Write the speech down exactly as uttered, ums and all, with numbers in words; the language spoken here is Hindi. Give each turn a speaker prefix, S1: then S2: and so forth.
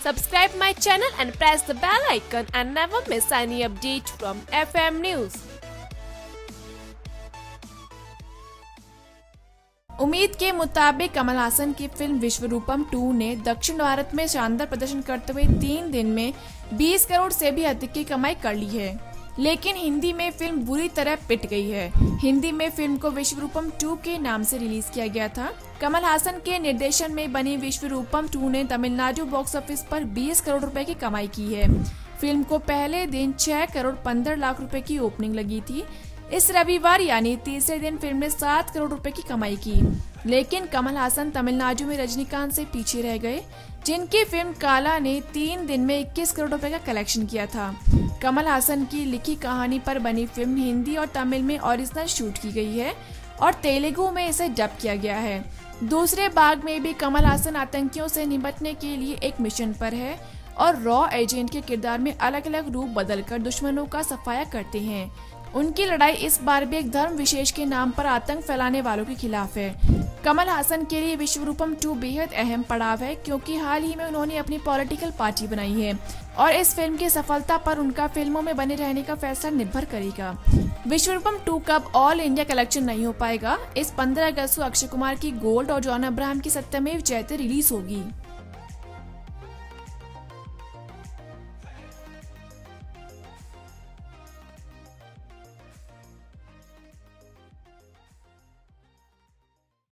S1: Subscribe my channel and press the bell icon and never miss any update from F M News. उम्मीद के मुताबिक कमल हासन की फिल्म विश्वरूपम टू ने दक्षिण भारत में शानदार प्रदर्शन करते हुए तीन दिन में बीस करोड़ से भी अधिक की कमाई कर ली है, लेकिन हिंदी में फिल्म बुरी तरह पिट गई है। हिंदी में फिल्म को विश्वरूपम टू के नाम से रिलीज किया गया था। कमल हासन के निर्देशन में बनी विश्वरूपम टू ने तमिलनाडु बॉक्स ऑफिस पर बीस करोड़ रुपए की कमाई की है। फिल्म को पहले दिन छह करोड़ पंद्रह लाख रुपए की ओपनिंग लगी थी। इस रविवार यानी तीसरे दिन फिल्म ने सात करोड़ रुपए की कमाई की, लेकिन कमल हासन तमिलनाडु में रजनीकांत से पीछे रह गए, जिनकी फिल्म काला ने तीन दिन में इक्कीस करोड़ रुपए का कलेक्शन किया था। कमल हासन की लिखी कहानी पर बनी फिल्म हिंदी और तमिल में ओरिजिनल शूट की गई है और तेलुगु में इसे डब किया गया है। दूसरे भाग में भी कमल हासन आतंकियों से निपटने के लिए एक मिशन पर है और रॉ एजेंट के किरदार में अलग अलग रूप बदलकर दुश्मनों का सफाया करते हैं। उनकी लड़ाई इस बार भी एक धर्म विशेष के नाम पर आतंक फैलाने वालों के खिलाफ है। कमल हासन के लिए विश्वरूपम टू बेहद अहम पड़ाव है, क्योंकि हाल ही में उन्होंने अपनी पॉलिटिकल पार्टी बनाई है और इस फिल्म की सफलता पर उनका फिल्मों में बने रहने का फैसला निर्भर करेगा। विश्वरूपम टू कब ऑल इंडिया कलेक्शन नहीं हो पाएगा। इस पंद्रह अगस्त को अक्षय कुमार की गोल्ड और जॉन अब्राहम की सत्यमेव जयते रिलीज होगी।